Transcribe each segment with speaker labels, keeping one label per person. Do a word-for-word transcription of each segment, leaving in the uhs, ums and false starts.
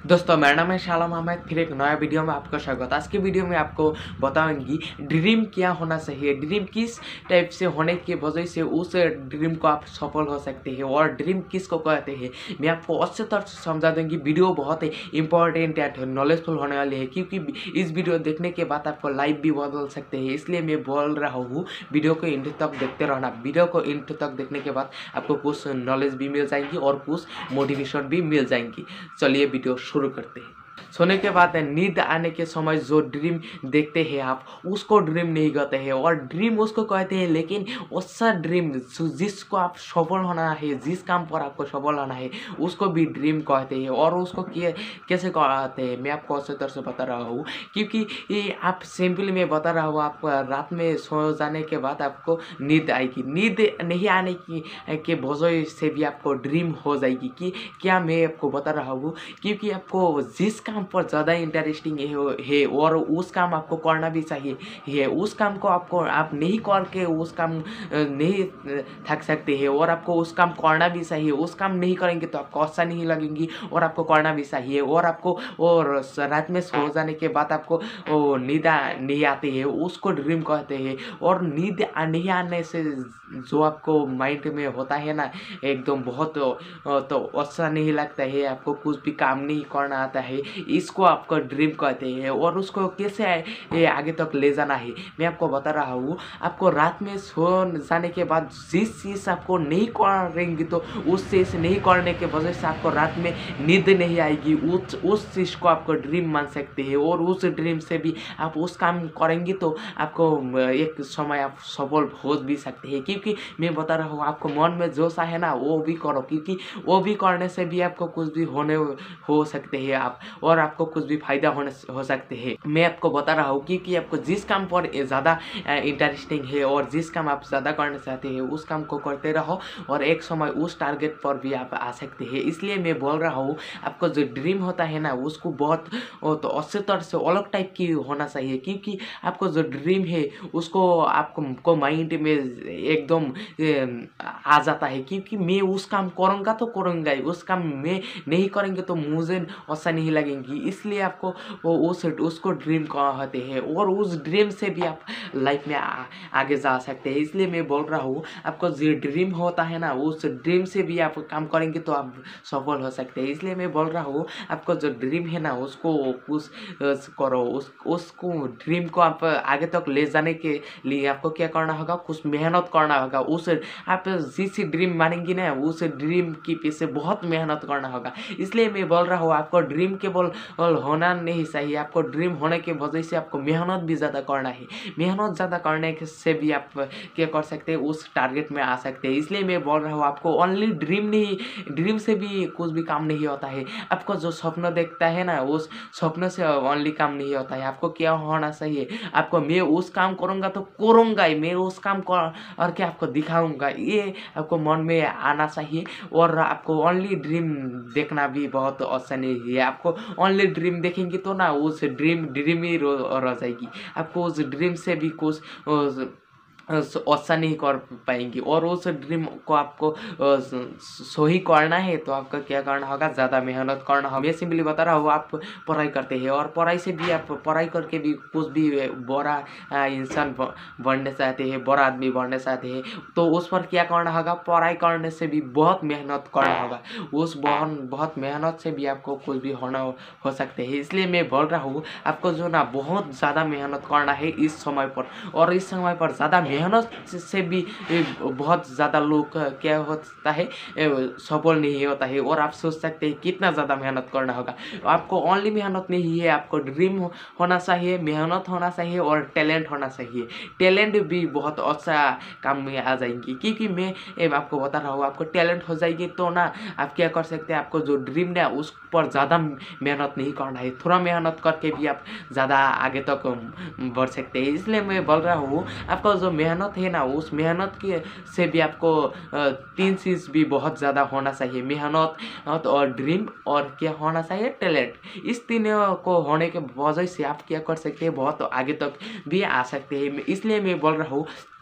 Speaker 1: दोस्तों मेरा नाम है शालम अहमद। फिर एक नया वीडियो में आपका स्वागत। आज के वीडियो में आपको बताऊंगी ड्रीम क्या होना चाहिए, ड्रीम किस टाइप से होने की वजह से उस ड्रीम को आप सफल हो सकते हैं और ड्रीम किसको कहते हैं मैं आपको अच्छे तरह से समझा दूंगी। वीडियो बहुत ही इंपॉर्टेंट एंड नॉलेजफुल होने वाली है क्योंकि इस वीडियो देखने के बाद आपको लाइफ भी बदल सकते हैं, इसलिए मैं बोल रहा हूँ वीडियो को इंड तक देखते रहना। वीडियो को इंड तक देखने के बाद आपको कुछ नॉलेज भी मिल जाएंगी और कुछ मोटिवेशन भी मिल जाएंगी। चलिए वीडियो शुरू करते हैं। सोने के बाद नींद आने के समय जो ड्रीम देखते हैं आप उसको ड्रीम नहीं कहते हैं और ड्रीम उसको कहते हैं, लेकिन उसका ड्रीम जिसको आप सफल होना है, जिस काम पर आपको सफल होना है उसको भी ड्रीम कहते हैं। और उसको कैसे कहते हैं मैं आपको अच्छी तरह से बता रहा हूँ क्योंकि ये आप सिंपली मैं बता रहा हूँ। आप रात में सो जाने के बाद आपको नींद आएगी, नींद नहीं आने की के वजह से भी आपको ड्रीम हो जाएगी कि क्या मैं आपको बता रहा हूँ क्योंकि आपको जिस काम पर ज़्यादा इंटरेस्टिंग है, है और उस काम आपको करना भी चाहिए है, उस काम को आपको आप नहीं करके उस काम नहीं थक सकते हैं और आपको उस काम करना भी चाहिए। उस काम नहीं करेंगे तो आपको अच्छा नहीं लगेंगी और आपको करना भी चाहिए और आपको और रात में सो जाने के बाद आपको नींद नहीं आती है उसको ड्रीम कहते हैं। और नींद नहीं आने से जो आपको माइंड में होता है ना एकदम बहुत तो अच्छा नहीं लगता है, आपको कुछ भी काम नहीं करना आता है, इसको आपको ड्रीम कहते हैं। और उसको कैसे आगे तक ले जाना है मैं आपको बता रहा हूँ। आपको रात में सो जाने के बाद जिस चीज़ आपको नहीं करेंगे तो उस चीज़ नहीं करने के वजह से आपको रात में नींद नहीं आएगी, उस उस चीज़ को आपको ड्रीम मान सकते हैं और उस ड्रीम से भी आप उस काम करेंगे तो आपको एक समय आप सफल हो भी सकते हैं। क्योंकि मैं बता रहा हूँ आपको मन में जोश है ना वो भी करो क्योंकि वो भी करने से भी आपको कुछ भी होने हो सकते हैं आप और आपको कुछ भी फायदा होने हो सकते हैं। मैं आपको बता रहा हूँ क्योंकि आपको जिस काम पर ज़्यादा इंटरेस्टिंग है और जिस काम आप ज़्यादा करना चाहते हैं उस काम को करते रहो और एक समय उस टारगेट पर भी आप आ सकते हैं। इसलिए मैं बोल रहा हूँ आपको जो ड्रीम होता है ना उसको बहुत तो अच्छे तरह से अलग टाइप की होना चाहिए क्योंकि आपको जो ड्रीम है उसको आपको माइंड में एकदम आ जाता है क्योंकि मैं उस काम करूँगा तो करूँगा ही, उस काम में नहीं करेंगे तो मुझे अच्छा नहीं लगेंगी। इसलिए आपको वो उस उसको ड्रीम कहते हैं और उस ड्रीम से भी आप लाइफ में आ, आगे जा सकते हैं। इसलिए मैं बोल रहा हूँ आपको जो ड्रीम होता है ना उस ड्रीम से भी आप काम करेंगे तो आप सफल हो सकते हैं। इसलिए मैं बोल रहा हूँ आपको जो ड्रीम है ना उसको कुछ करो, उस उसको ड्रीम को आप आगे तक ले जाने के लिए आपको क्या करना होगा, कुछ मेहनत करना होगा। उस आप जिस ड्रीम मानेंगे ना उस ड्रीम के पीछे बहुत मेहनत करना होगा। इसलिए मैं बोल रहा हूँ आपको ड्रीम केवल होना नहीं चाहिए, आपको ड्रीम होने की वजह से आपको मेहनत भी ज़्यादा करना है। मेहनत ज़्यादा करने से भी आप क्या कर सकते हैं उस टारगेट में आ सकते हैं। इसलिए मैं बोल रहा हूँ आपको ओनली ड्रीम नहीं, ड्रीम से भी कुछ भी काम नहीं होता है। आपको जो स्वप्न देखता है ना उस स्वप्न से ओनली काम नहीं होता है। आपको क्या होना चाहिए, आपको मैं उस काम करूँगा तो करूँगा ही, मैं उस काम कर के आपको दिखाऊँगा, ये आपको मन में आना चाहिए। और आपको ओनली ड्रीम देखना भी बहुत अच्छा नहीं है। आपको ओनली ड्रीम देखेंगे तो ना उस ड्रीम ड्रीम ही रह जाएगी, आपको उस ड्रीम से भी कुछ अच्छा नहीं कर पाएंगी। और उस ड्रीम को आपको सही करना है तो आपका क्या करना होगा, ज़्यादा मेहनत करना होगा। मैं सिंपली बता रहा हूँ आप पढ़ाई करते हैं और पढ़ाई से भी आप पढ़ाई करके भी कुछ भी बड़ा इंसान बनने चाहते हैं, बड़ा आदमी बनने चाहते हैं तो उस पर क्या करना होगा, पढ़ाई करने से भी बहुत मेहनत करना होगा। उस बहुत बहुत मेहनत से भी आपको कुछ भी होना हो सकते हैं। इसलिए मैं बोल रहा हूँ आपको जो ना बहुत ज़्यादा मेहनत करना है इस समय पर। और इस समय पर ज़्यादा मेहनत से भी बहुत ज़्यादा लोग क्या होता है सफल नहीं होता है। और आप सोच सकते हैं कितना ज़्यादा मेहनत करना होगा। आपको ओनली मेहनत नहीं है, आपको ड्रीम होना चाहिए, मेहनत होना चाहिए और टैलेंट होना चाहिए। टैलेंट भी बहुत अच्छा काम में आ जाएंगी क्योंकि मैं आपको बता रहा हूँ आपको टैलेंट हो जाएगी तो ना आप क्या कर सकते हैं, आपको जो ड्रीम है उस पर ज़्यादा मेहनत नहीं करना है, थोड़ा मेहनत करके भी आप ज़्यादा आगे तक बढ़ सकते हैं। इसलिए मैं बोल रहा हूँ आपका जो मेहनत है ना उस मेहनत के से भी आपको तीन चीज़ भी बहुत ज़्यादा होना चाहिए, मेहनत और ड्रीम और क्या होना चाहिए, टैलेंट। इस तीनों को होने के वजह से आप क्या कर सकते हैं, बहुत आगे तक भी आ सकते हैं। इसलिए मैं बोल रहा हूँ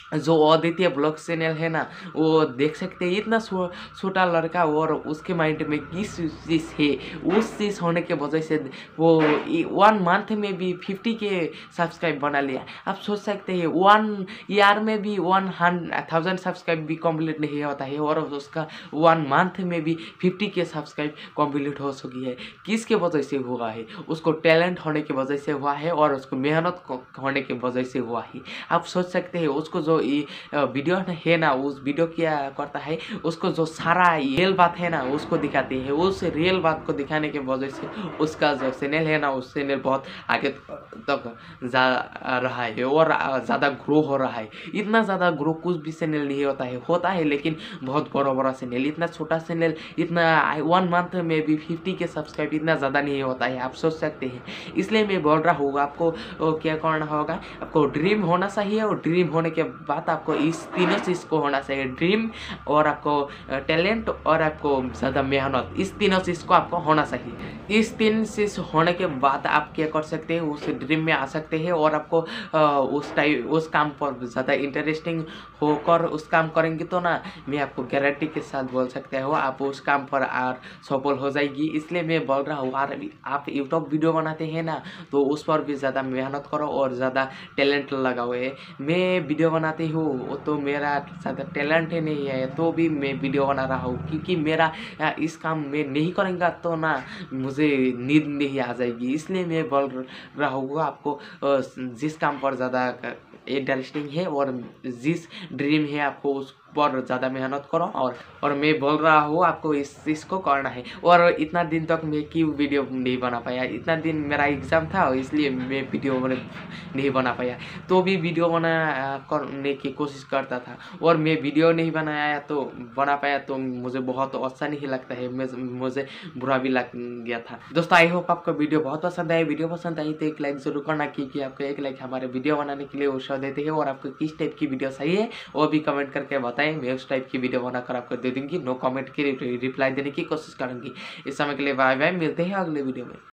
Speaker 1: जो आदित्य ब्लॉग चैनल है ना, वो देख सकते हैं इतना छोटा लड़का और उसके माइंड में किस चीज़ है, उस चीज़ होने के वजह से वो वन मंथ में भी फिफ्टी के सब्सक्राइब बना लिया। आप सोच सकते हैं वन ईयर में भी वन थाउजेंड सब्सक्राइब भी कंप्लीट नहीं होता है और उसका वन मंथ में भी फिफ्टी के सब्सक्राइब कंप्लीट हो चुकी है। किसके वजह से हुआ है? उसको टैलेंट होने की वजह से हुआ है और उसको मेहनत होने की वजह से हुआ है। आप सोच सकते हैं उसको जो ये वीडियो है ना, उस वीडियो क्या करता है, उसको जो सारा रियल बात है ना उसको दिखाते हैं। उस रियल बात को दिखाने के वजह से उसका जो चैनल है ना, उस चैनल बहुत आगे तक जा रहा है और ज़्यादा ग्रो हो रहा है। इतना ज़्यादा ग्रो कुछ भी चैनल नहीं होता है होता है लेकिन बहुत बड़ा बड़ा चैनल, इतना छोटा चैनल इतना वन मंथ में भी फिफ्टी के सब्सक्राइब इतना ज़्यादा नहीं होता है। आप सोच सकते हैं, इसलिए मैं बोल रहा हूँ आपको क्या करना होगा। आपको ड्रीम होना चाहिए और ड्रीम होने के बाद आपको इस तीनों चीज़ को होना चाहिए, ड्रीम और आपको टैलेंट और आपको ज़्यादा मेहनत, इस तीनों चीज़ को आपको होना चाहिए। इस तीन चीज़ होने के बाद आप क्या कर सकते हैं, उस ड्रीम में आ सकते हैं और आपको उस टाइम उस काम पर ज़्यादा इंटरेस्टिंग होकर उस काम करेंगे तो ना, मैं आपको गारंटी के साथ बोल सकते हो आप उस काम पर और सफल हो जाएगी। इसलिए मैं बोल रहा हूँ यार, आप यूट्यूब वीडियो बनाते हैं ना तो उस पर भी ज़्यादा मेहनत करो और ज़्यादा टैलेंट लगाओ। है मैं वीडियो बनाती हूँ तो मेरा ज़्यादा टैलेंट ही नहीं है तो भी मैं वीडियो बना रहा हूँ, क्योंकि मेरा इस काम में नहीं करेंगे तो ना मुझे नींद नहीं आ जाएगी। इसलिए मैं बोल रहा हूँ आपको जिस काम पर ज़्यादा इंटरेस्टिंग है और जिस ड्रीम है आपको उस पर ज़्यादा मेहनत करो और और मैं बोल रहा हूँ आपको इस चीज़ को करना है। और इतना दिन तक मैं क्यों वीडियो नहीं बना पाया, इतना दिन मेरा एग्ज़ाम था इसलिए मैं वीडियो नहीं बना पाया, तो भी वीडियो बना करने की कोशिश करता था और मैं वीडियो नहीं बनाया तो बना पाया तो मुझे बहुत अच्छा नहीं लगता है, मुझे बुरा भी लग गया था। दोस्तों आई होप आपको वीडियो बहुत पसंद आए। वीडियो पसंद आई तो एक लाइक ज़रूर करना, क्योंकि आपको एक लाइक हमारे वीडियो बनाने के लिए उत्साह देते हैं। और आपको किस टाइप की वीडियो चाहिए वो भी कमेंट करके बताएं, मैं उस टाइप की वीडियो बनाकर आपको दे दूंगी। नो कमेंट की रिप्लाई देने की कोशिश करूंगी। इस समय के लिए बाय बाय, मिलते हैं अगले वीडियो में।